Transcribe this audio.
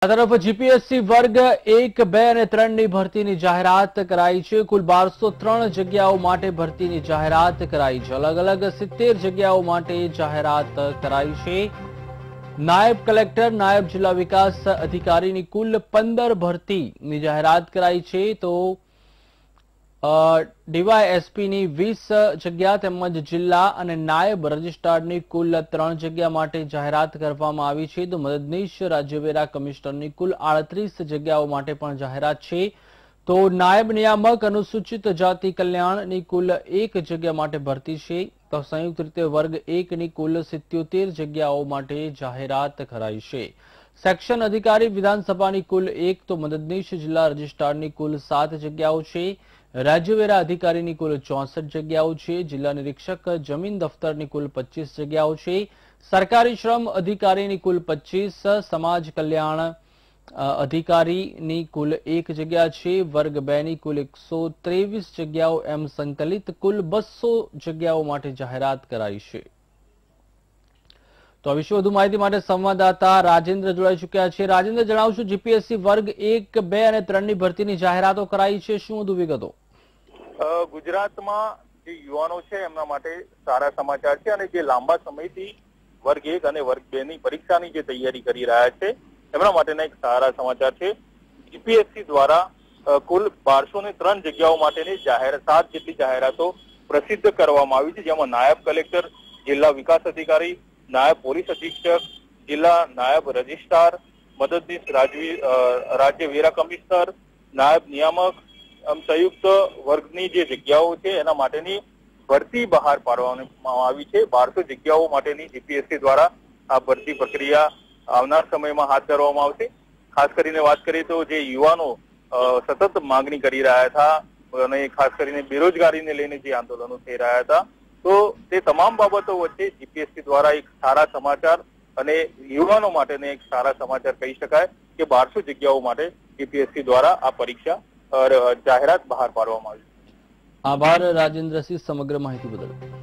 આ તરફ જીપીએસસી વર્ગ 1, 2 અને 3 ની ભરતીની જાહેરાત કરાઈ છે। કુલ 1203 જગ્યાઓ માટે ભરતીની જાહેરાત કરાઈ છે। અલગ અલગ 70 જગ્યાઓ માટે જાહેરાત કરાઈ છે। નાયબ કલેક્ટર, નાયબ જિલ્લા વિકાસ અધિકારીની કુલ 15 ભરતીની જાહેરાત કરાઈ છે। તો ડીવાયએસપીની 20 જગ્યા તેમજ જિલ્લા અને નાયબ રજિસ્ટ્રારની કુલ 3 જગ્યા માટે જાહેરાત કરવામાં આવી છે। તો મદદનીશ રાજ્યવેરા કમિશનરની કુલ 38 જગ્યાઓ માટે પણ જાહેરાત છે। તો નાયબ નિયામક અનુસૂચિત જાતિ કલ્યાણની કુલ 1 જગ્યા માટે ભરતી છે। તો સંયુક્ત રીતે વર્ગ 1 ની કુલ 77 જગ્યાઓ માટે જાહેરાત કરાઈ છે। સેક્શન અધિકારી વિધાનસભાની કુલ 1, તો મદદનીશ જિલ્લા રજિસ્ટ્રારની કુલ 7 જગ્યાઓ છે। રાજ્યવેરા અધિકારીની કુલ 64 જગ્યાઓ છે। જિલ્લા નિરીક્ષક જમીન દફતરની કુલ 25 જગ્યાઓ છે। સરકારી શ્રમ અધિકારીની કુલ 25, સમાજ કલ્યાણ અધિકારીની કુલ 1 જગ્યા છે। વર્ગ 2 ની કુલ 123 જગ્યાઓ એમ સંકલિત કુલ 200 જગ્યાઓ માટે જાહેરાત કરાઈ છે। તો આ વિશે વધુ માહિતી માટે સંવાદદાતા રાજેન્દ્ર જોડાઈ ચૂક્યા છે। રાજેન્દ્ર, જણાવશો જીપીએસસી વર્ગ 1, 2 અને 3 ની ભરતીની જાહેરાતો કરાઈ છે, શું વધુ વિગતો? ગુજરાતમાં જે યુવાનો છે એમના માટે સારા સમાચાર છે અને જે લાંબા સમયથી વર્ગ 1 અને વર્ગ 2 ની પરીક્ષાની જે તૈયારી કરી રહ્યા છે એમના માટેના એક સારા સમાચાર છે। જીપીએસસી દ્વારા કુલ 1203 જગ્યાઓ માટેની 7 જેટલી જાહેરાતો પ્રસિદ્ધ કરવામાં આવી છે, જેમાં નાયબ કલેક્ટર, જિલ્લા વિકાસ અધિકારી, નાયબ પોલીસ અધિક્ષક, જિલ્લા નાયબ રજિસ્ટ્રાર, મદદનીશ રાજ્ય વેરા કમિશનર, નાયબ નિયામક સંયુક્ત વર્ગની જે જગ્યાઓ છે એના માટેની ભરતી બહાર પાડવામાં આવી છે। 1200 જગ્યાઓ માટેની જીપીએસસી દ્વારા આ ભરતી પ્રક્રિયા આવનાર સમયમાં હાથ ધરવામાં આવશે। ખાસ કરીને વાત કરીએ તો જે યુવાનો સતત માંગણી કરી રહ્યા હતા અને ખાસ કરીને બેરોજગારીને લઈને જે આંદોલનો થઈ રહ્યા હતા, તો તે તમામ બાબતો વચ્ચે જીપીએસસી દ્વારા એક સારા સમાચાર અને યુવાનો માટેને એક સારા સમાચાર કહી શકાય કે 1200 જગ્યાઓ માટે જીપીએસસી દ્વારા આ પરીક્ષા જાહેરાત બહાર પાડવામાં આવી। આભાર રાજેન્દ્રસિંહ સમગ્ર માહિતી બદલ।